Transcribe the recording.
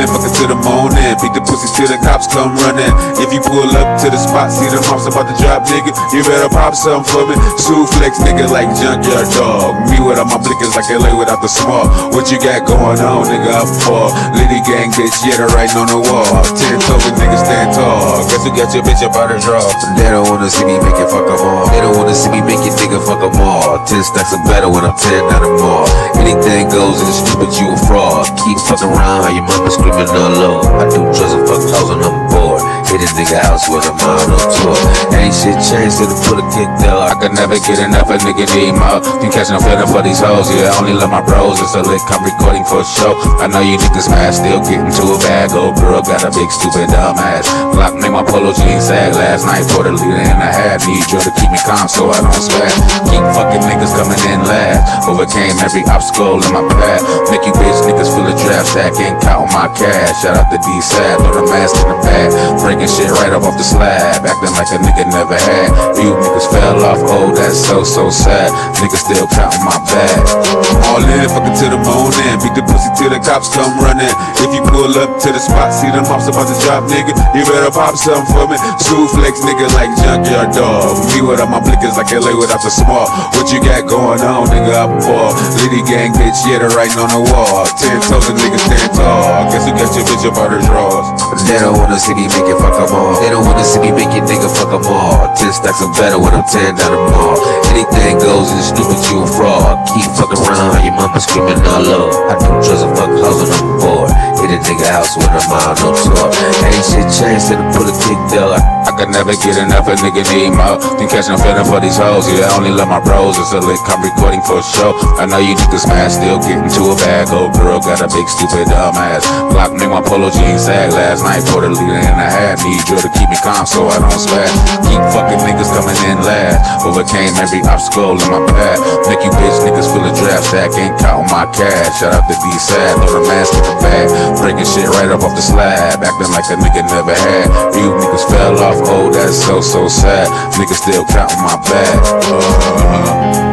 fucking to the morning. Beat the pussy till the cops come running. If you pull up to the spot, see the moms about to drop, nigga, you better pop something for me. Flex, nigga, like junkyard dog. Me without my blickers like LA without the small. What you got going on, nigga, up for? Liddy gang, bitch, yeah, they're writing on the wall. 10 toes, niggas stand tall. Guess who got your bitch up out of draw? They don't wanna see me make it, fuck them all. They don't wanna see me make it, nigga, fuck them all. 10 stacks are better when I'm 10 out of more. Anything goes, and it's stupid, you a fraud. Keep fucking around, how your mama screaming all low. I do drugs and fuck hoes and I'm bored. Hit a nigga house with a mile on tour. Ain't shit changed till the put a kick though. I could never get enough, a nigga need more. Been catching a feeling for these hoes, yeah, I only love my bros. It's a lit, come recording for show. I know you niggas mad, still getting to a bag. Old girl got a big stupid dumb ass. Glock made my polo jeans sag last night for the leader and a half. Need you to keep me calm so I don't spaz. Keep fucking niggas coming in last. Overcame every obstacle in my path. Make you bitch niggas feel a draft stack, ain't counting my cash. Shout out to D-Sad, throw the mask in the bag. Breaking shit right up off the slab, acting like a nigga never had. You niggas fell off, oh that's so sad. Niggas still counting my bag. All in, fucking to the morning. Beat the pussy till the cops come running. If you pull up to the spot, see the mops about to drop, nigga, you better pop something for me. Flex, nigga, like junkyard dog. Me without my blickers like LA without the small. What you got going on, nigga, up for? Liddy gang, bitch, yeah, they're writing on the wall. 10 toes, niggas stand tall. Guess who got your bitch up out her drawers? They don't wanna see me make it, fuck them all. They don't wanna see me make it, nigga, fuck them all. 10 stacks are better when I'm 10 down the mall. Anything goes, and it's stupid, you a fraud. Keep fucking around, your mama screaming all low. I do drugs and fuck hoes and I'm bored. Hit a nigga house with a mile no tour. Ain't shit changed till the put a kick though. I could never get enough, a nigga need more. Been catching a feeling for these hoes, yeah, I only love my bros. It's a lit, come recording for show. I know you niggas mad, still getting to a bag. Old girl got a big stupid dumb ass. Glock made my polo jeans sag last night for the leader and a half. Need you to keep me calm so I don't spaz. Keep fucking niggas coming in last. Overcame every obstacle in my path. Make you bitch niggas feel a draft stack, ain't counting my cash. Shout out to D-Sad, throw the mask in the bag. Breaking shit right up off the slab, acting like a nigga never had. You niggas fell off, oh that's so sad. Niggas still counting my bag.